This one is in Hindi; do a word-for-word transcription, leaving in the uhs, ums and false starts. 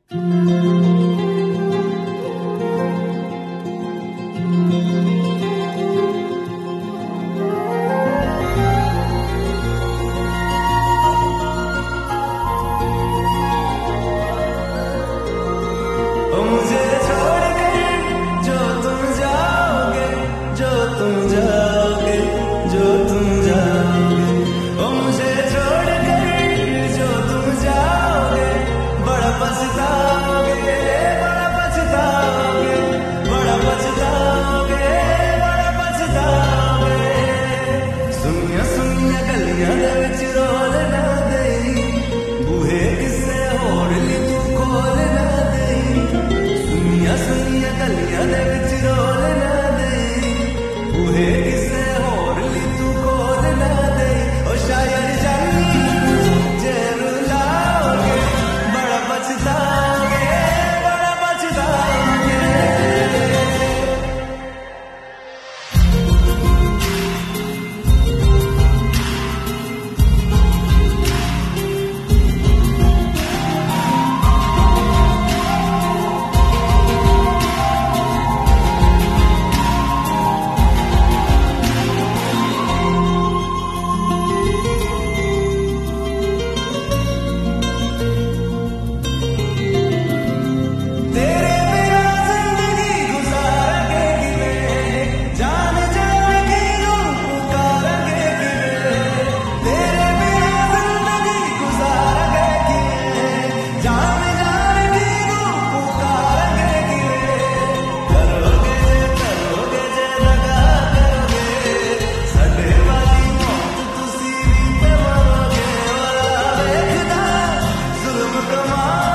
मुझे छोड़कर जो तुम जाओगे, जो तुम जाओगे, जो तुम जाओगे, ओ मुझे छोड़कर जो तुम जाओगे, बड़ा पछताओगे, बड़ा पछताओगे, बड़ा पछताओगे, बड़ा पछताओगे। सुनिया सुनिया गलियां दे विच रोल ना देई, बूहे किसे होर ली तू खोल ना देई। सुनिया सुनिया गलियां दे विच रोल ना देई, बूहे किसे होर ली तू खोल ना देई। ओ शायर जानी जे रुलाओगे, बड़ा पछताओगे, बड़ा पछताओगे। तेरे बिना जिंदगी गुजारेंगे किवें, जान जान की रूह पुकारेंगे किवें। तेरे बिना जिंदगी गुजारेंगे किवें, जान जान की रूह पुकारेंगे किवें। करोगे करोगे जे दगा करोगे, साडे वाली मौत तुसी भी ते मरोगे। वाला वेखदा जुल्म कमा